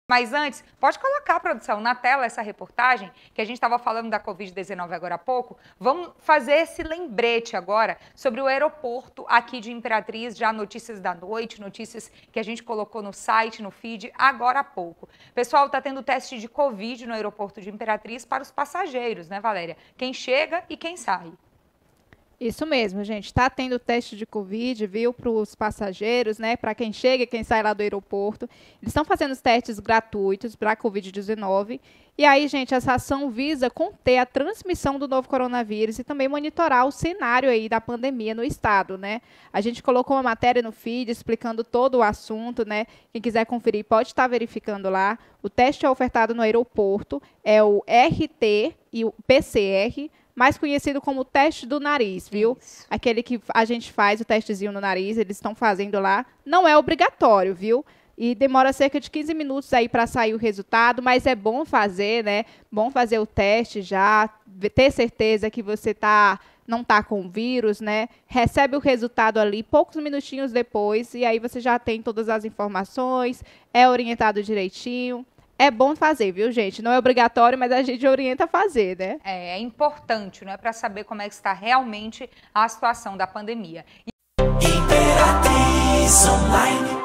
Mas antes, pode colocar, produção, na tela essa reportagem, que a gente estava falando da Covid-19 agora há pouco. Vamos fazer esse lembrete agora sobre o aeroporto aqui de Imperatriz, já notícias da noite, notícias que a gente colocou no site, no feed, agora há pouco. Pessoal, está tendo teste de Covid no aeroporto de Imperatriz para os passageiros, né, Valéria? Quem chega e quem sai. Isso mesmo, gente. Está tendo teste de Covid, viu, para os passageiros, né? Para quem chega e quem sai lá do aeroporto. Eles estão fazendo os testes gratuitos para a Covid-19. E aí, gente, essa ação visa conter a transmissão do novo coronavírus e também monitorar o cenário aí da pandemia no estado, né? A gente colocou uma matéria no feed explicando todo o assunto, né? Quem quiser conferir pode estar verificando lá. O teste é ofertado no aeroporto, é o RT e o PCR, mais conhecido como teste do nariz, viu? Isso. Aquele que a gente faz o testezinho no nariz, eles estão fazendo lá. Não é obrigatório, viu? E demora cerca de 15 minutos aí para sair o resultado, mas é bom fazer, né? Bom fazer o teste já, ter certeza que você não está com vírus, né? Recebe o resultado ali poucos minutinhos depois e aí você já tem todas as informações, é orientado direitinho. É bom fazer, viu, gente? Não é obrigatório, mas a gente orienta a fazer, né? É importante, né? Para saber como é que está realmente a situação da pandemia. Imperatriz Online.